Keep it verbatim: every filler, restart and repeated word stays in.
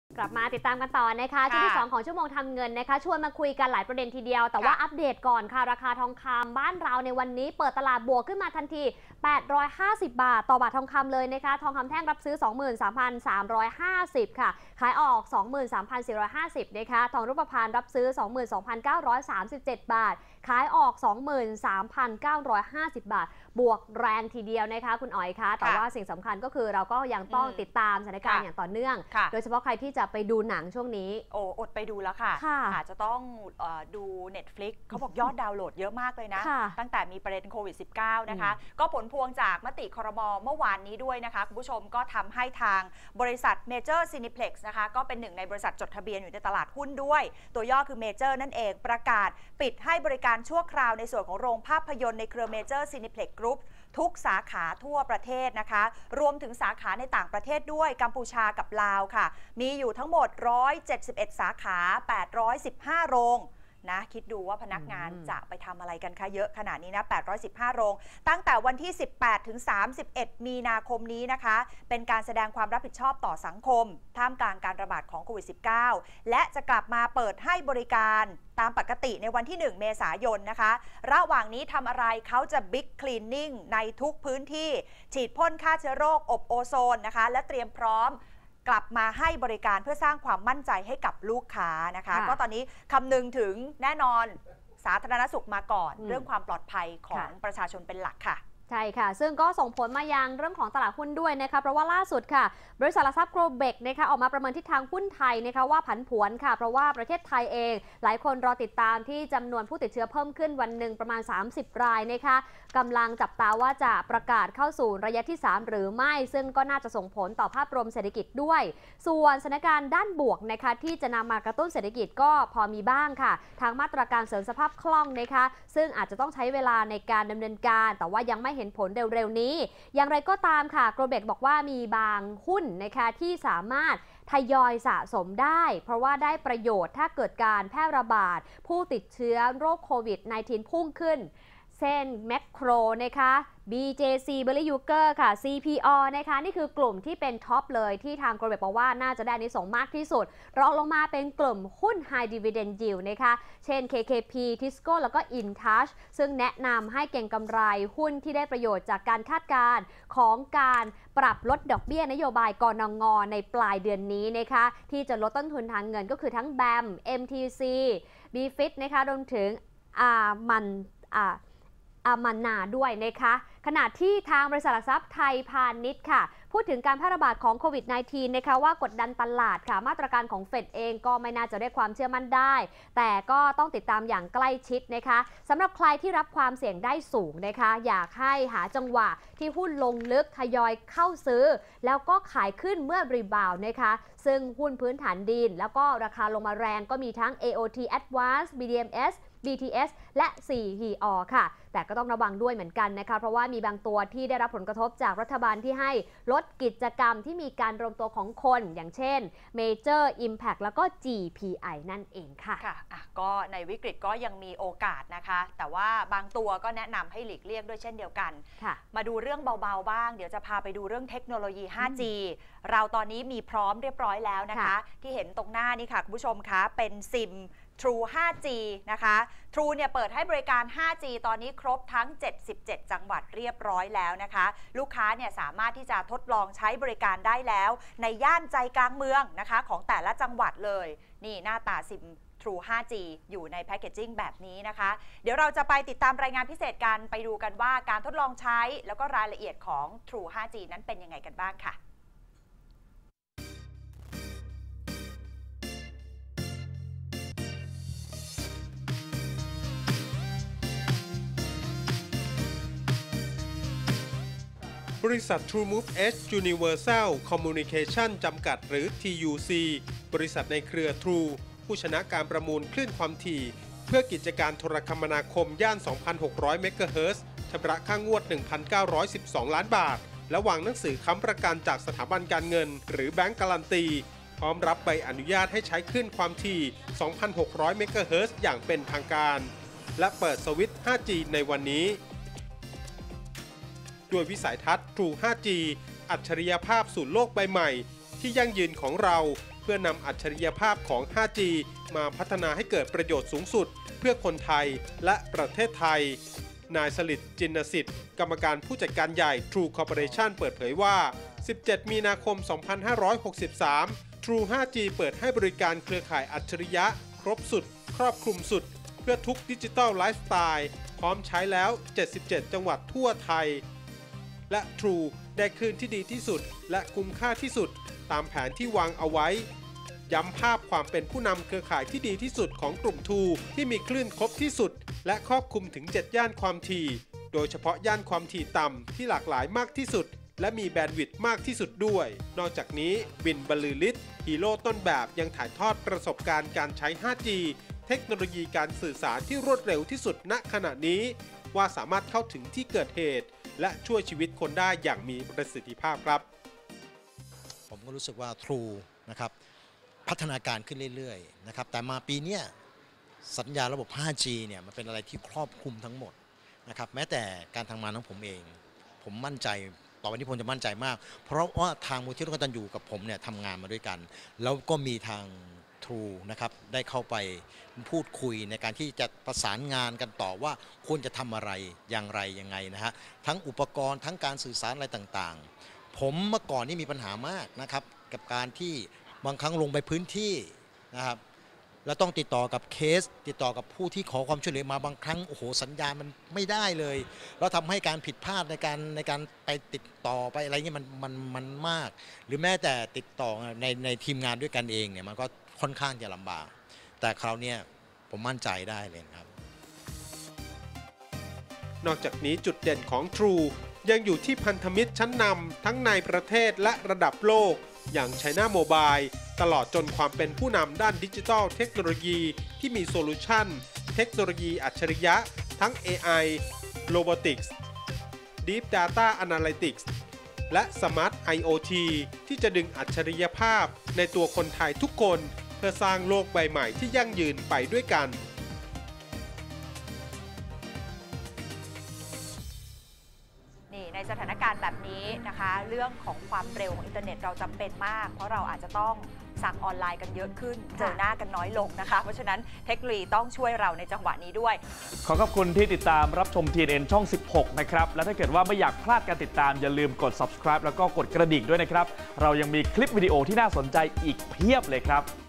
กลับมาติดตามกันต่อนะคะช่วงที่สองของชั่วโมงทำเงินนะคะชวนมาคุยกันหลายประเด็นทีเดียวแต่ว่าอัปเดตก่อนค่ะราคาทองคำบ้านเราในวันนี้เปิดตลาดบวกขึ้นมาทันทีแปดร้อยห้าสิบบาทต่อบาททองคำเลยนะคะทองคำแท่งรับซื้อ สองหมื่นสามพันสามร้อยห้าสิบ ค่ะขายออก สองหมื่นสามพันสี่ร้อยห้าสิบ นะคะทองรูปพรรณรับซื้อ สองหมื่นสองพันเก้าร้อยสามสิบเจ็ด บาทขายออก สองหมื่นสามพันเก้าร้อยห้าสิบ บาทบวกแรงทีเดียวนะคะคุณอ๋อยคะแต่ว่าสิ่งสำคัญก็คือเราก็ยังต้องติดตามสถานการณ์อย่างต่อเนื่องโดยเฉพาะใครที่จะไปดูหนังช่วงนี้โอ้อดไปดูแล้วค่ะอาจจะต้องดู Netflix เขาบอกยอดดาวน์โหลดเยอะมากเลยนะตั้งแต่มีประเด็นโควิด สิบเก้า นะคะก็ผลพวงจากมติครม.เมื่อวานนี้ด้วยนะคะคุณผู้ชมก็ทำให้ทางบริษัท Major Cineplex นะคะก็เป็นหนึ่งในบริษัทจดทะเบียนอยู่ในตลาดหุ้นด้วยตัวย่อคือ Major นั่นเองประกาศปิดให้บริการชั่วคราวในส่วนของโรงภาพยนตร์ในเครือ Major Cineplex Group ทุกสาขาทั่วประเทศนะคะรวมถึงสาขาในต่างประเทศด้วยกัมพูชากับลาวค่ะมีอยู่ทั้งหมดหนึ่งร้อยเจ็ดสิบเอ็ดสาขาแปดร้อยสิบห้าโรงนะคิดดูว่าพนักงานจะไปทำอะไรกันคะเยอะขนาดนี้นะแปดร้อยสิบห้าโรงตั้งแต่วันที่สิบแปดถึงสามสิบเอ็ดมีนาคมนี้นะคะเป็นการแสดงความรับผิดชอบต่อสังคมท่ามกลางการระบาดของโควิด สิบเก้า และจะกลับมาเปิดให้บริการตามปกติในวันที่หนึ่งเมษายนนะคะระหว่างนี้ทำอะไรเขาจะบิ๊กคลีนนิ่งในทุกพื้นที่ฉีดพ่นฆ่าเชื้อโรคอบโอโซนนะคะและเตรียมพร้อมกลับมาให้บริการเพื่อสร้างความมั่นใจให้กับลูกค้านะคะก็ตอนนี้คำนึงถึงแน่นอนสาธารณสุขมาก่อนเรื่องความปลอดภัยของประชาชนเป็นหลักค่ะใช่ค่ะซึ่งก็ส่งผลมายังเรื่องของตลาดหุ้นด้วยนะคะเพราะว่าล่าสุดค่ะบริษัทหลักทรัพย์โกลเบกนะคะออกมาประเมินทิศทางหุ้นไทยนะคะว่าผันผวนค่ะเพราะว่าประเทศไทยเองหลายคนรอติดตามที่จำนวนผู้ติดเชื้อเพิ่มขึ้นวันหนึ่งประมาณสามสิบรายนะคะกำลังจับตาว่าจะประกาศเข้าสู่ระยะที่สามหรือไม่ซึ่งก็น่าจะส่งผลต่อภาพรวมเศรษฐกิจด้วยส่วนสถานการณ์ด้านบวกนะคะที่จะนำมากระตุ้นเศรษฐกิจก็พอมีบ้างค่ะทางมาตรการเสริมสภาพคล่องนะคะซึ่งอาจจะต้องใช้เวลาในการดำเนินการแต่ว่ายังไม่เห็นผลเร็วๆนี้อย่างไรก็ตามค่ะโกลเบกบอกว่ามีบางหุ้นนะคะที่สามารถทยอยสะสมได้เพราะว่าได้ประโยชน์ถ้าเกิดการแพร่ระบาดผู้ติดเชื้อโรคโควิด สิบเก้า พุ่งขึ้นเช่นแมคโครนะคะ บี เจ ซี Berry Yuger ค่ะ ซี พี อ นะคะนี่คือกลุ่มที่เป็นท็อปเลยที่ทางโกลเบกบอกว่าน่าจะได้อานิสงส์มากที่สุดรองลงมาเป็นกลุ่มหุ้น High Dividend Yield นะคะเช่น เค เค พี Tisco แล้วก็ InTouch ซึ่งแนะนำให้เก็งกำไรหุ้นที่ได้ประโยชน์จากการคาดการณ์ของการปรับลดดอกเบี้ยนโยบายกนง.ในปลายเดือนนี้นะคะที่จะลดต้นทุนทางเงินก็คือทั้ง แบม เอ็ม ที ซี บี ฟิต นะคะรวมถึงอามันอ่าอามันนาด้วยนะคะขณะที่ทางบริษัทหลักทรัพย์ไทยพาณิชย์ค่ะพูดถึงการแพร่ระบาดของโควิด สิบเก้า นะคะว่ากดดันตลาดค่ะมาตรการของเฟดเองก็ไม่น่าจะได้ความเชื่อมั่นได้แต่ก็ต้องติดตามอย่างใกล้ชิดนะคะสำหรับใครที่รับความเสี่ยงได้สูงนะคะอยากให้หาจังหวะที่หุ้นลงลึกทยอยเข้าซื้อแล้วก็ขายขึ้นเมื่อรีบาวด์นะคะซึ่งหุ้นพื้นฐานดินแล้วก็ราคาลงมาแรงก็มีทั้ง เอ โอ ที Advance บี ดี เอ็ม เอสบี ที เอส และ ซี พี อ ค่ะแต่ก็ต้องระวังด้วยเหมือนกันนะคะเพราะว่ามีบางตัวที่ได้รับผลกระทบจากรัฐบาลที่ให้ลดกิจกรรมที่มีการรวมตัวของคนอย่างเช่น Major Impact แล้วก็ จี พี ไอ นั่นเองค่ะค่ะอ่ะก็ในวิกฤตก็ยังมีโอกาสนะคะแต่ว่าบางตัวก็แนะนำให้หลีกเลี่ยงด้วยเช่นเดียวกันมาดูเรื่องเบาๆบ้างเดี๋ยวจะพาไปดูเรื่องเทคโนโลยี ห้าจี เราตอนนี้มีพร้อมเรียบร้อยแล้วนะคะที่เห็นตรงหน้านี่ค่ะคุณผู้ชมคะเป็นซิมTrue ไฟว์จี นะคะ True เนี่ยเปิดให้บริการ ไฟว์จี ตอนนี้ครบทั้งเจ็ดสิบเจ็ดจังหวัดเรียบร้อยแล้วนะคะลูกค้าเนี่ยสามารถที่จะทดลองใช้บริการได้แล้วในย่านใจกลางเมืองนะคะของแต่ละจังหวัดเลยนี่หน้าตาซิม True ไฟว์จี อยู่ในแพคเกจจิ้งแบบนี้นะคะเดี๋ยวเราจะไปติดตามรายงานพิเศษกันไปดูกันว่าการทดลองใช้แล้วก็รายละเอียดของ True ไฟว์จี นั้นเป็นยังไงกันบ้างค่ะบริษัท TrueMove Edge Universal Communication จำกัดหรือ ที ยู ซี บริษัทในเครือ True ผู้ชนะการประมูลคลื่นความถี่เพื่อกิจการโทรคมนาคมย่าน สองพันหกร้อย เมกะเฮิรตซ์ชำระค่างวด หนึ่งพันเก้าร้อยสิบสอง ล้านบาทและวางหนังสือค้ำประกันจากสถาบันการเงินหรือแบงก์การันตีพร้อมรับใบอนุญาตให้ใช้คลื่นความถี่ สองพันหกร้อย เมกะเฮิรตซ์อย่างเป็นทางการและเปิดสวิตช์ ไฟว์จี ในวันนี้ด้วยวิสัยทัศน์ True ไฟว์จี อัจฉริยภาพสู่โลกใบใหม่ที่ยั่งยืนของเราเพื่อนำอัจฉริยภาพของ ห้าจี มาพัฒนาให้เกิดประโยชน์สูงสุดเพื่อคนไทยและประเทศไทยนายสลิดจินสิทธิ์กรรมการผู้จัดการใหญ่ True Corporation เปิดเผยว่า สิบเจ็ด มีนาคม สองพันห้าร้อยหกสิบสาม True ห้าจี เปิดให้บริการเครือข่ายอัจฉริยะครบสุดครอบคลุมสุดเพื่อทุกดิจิทัลไลฟ์สไตล์พร้อมใช้แล้ว เจ็ดสิบเจ็ด จังหวัดทั่วไทยและ True ได้คลื่นที่ดีที่สุดและคุ้มค่าที่สุดตามแผนที่วางเอาไว้ย้ำภาพความเป็นผู้นำเครือข่ายที่ดีที่สุดของกลุ่ม True ที่มีคลื่นครบที่สุดและครอบคลุมถึงเจ็ดย่านความถี่โดยเฉพาะย่านความถี่ต่ำที่หลากหลายมากที่สุดและมีแบนด์วิดต์มากที่สุดด้วยนอกจากนี้บินบรรลือฤทธิ์ฮีโร่ต้นแบบยังถ่ายทอดประสบการณ์การใช้ ห้าจี เทคโนโลยีการสื่อสารที่รวดเร็วที่สุดณขณะนี้ว่าสามารถเข้าถึงที่เกิดเหตุและช่วยชีวิตคนได้อย่างมีประสิทธิภาพครับผมก็รู้สึกว่า True นะครับพัฒนาการขึ้นเรื่อยๆนะครับแต่มาปีนี้สัญญาระบบ ห้าจี เนี่ยมันเป็นอะไรที่ครอบคลุมทั้งหมดนะครับแม้แต่การทำงานของผมเองผมมั่นใจต่อวันนี้ผมจะมั่นใจมากเพราะว่าทางมูลที่ร่วมกันอยู่กับผมเนี่ยทำงานมาด้วยกันแล้วก็มีทาง True นะครับได้เข้าไปพูดคุยในการที่จะประสานงานกันต่อว่าควรจะทำอะไรอย่างไรยังไงนะฮะทั้งอุปกรณ์ทั้งการสื่อสารอะไรต่างๆผมเมื่อก่อนนี่มีปัญหามากนะครับกับการที่บางครั้งลงไปพื้นที่นะครับแล้วต้องติดต่อกับเคสติดต่อกับผู้ที่ขอความช่วยเหลือมาบางครั้งโอ้โหสัญญาณมันไม่ได้เลยแล้วทำให้การผิดพลาดในการในการไปติดต่อไปอะไรเงี้ยมันมันมันมากหรือแม้แต่ติดต่อในในทีมงานด้วยกันเองเนี่ยมันก็ค่อนข้างจะลำบากแต่คราวนี้ผมมั่นใจได้เลยครับนอกจากนี้จุดเด่นของ True ยังอยู่ที่พันธมิตรชั้นนำทั้งในประเทศและระดับโลกอย่าง China Mobile ตลอดจนความเป็นผู้นำด้านดิจิทัลเทคโนโลยีที่มีโซลูชันเทคโนโลยีอัจฉริยะทั้ง เอ ไอ Robotics Deep Data Analytics และ Smart ไอ โอ ที ที่จะดึงอัจฉริยภาพในตัวคนไทยทุกคนเพื่อสร้างโลกใบใหม่ที่ยั่งยืนไปด้วยกันในสถานการณ์แบบนี้นะคะเรื่องของความเร็วของอินเทอร์เน็ตเราจำเป็นมากเพราะเราอาจจะต้องสั่งออนไลน์กันเยอะขึ้นเจอหน้ากันน้อยลงนะคะเพราะฉะนั้นเทคโนโลยีต้องช่วยเราในจังหวะนี้ด้วยขอขอบคุณที่ติดตามรับชม ที เอ็น เอ็น ช่อง สิบหก นะครับและถ้าเกิดว่าไม่อยากพลาดการติดตามอย่าลืมกด ซับสไครบ์ แล้วก็กดกระดิ่งด้วยนะครับเรายังมีคลิปวิดีโอที่น่าสนใจอีกเพียบเลยครับ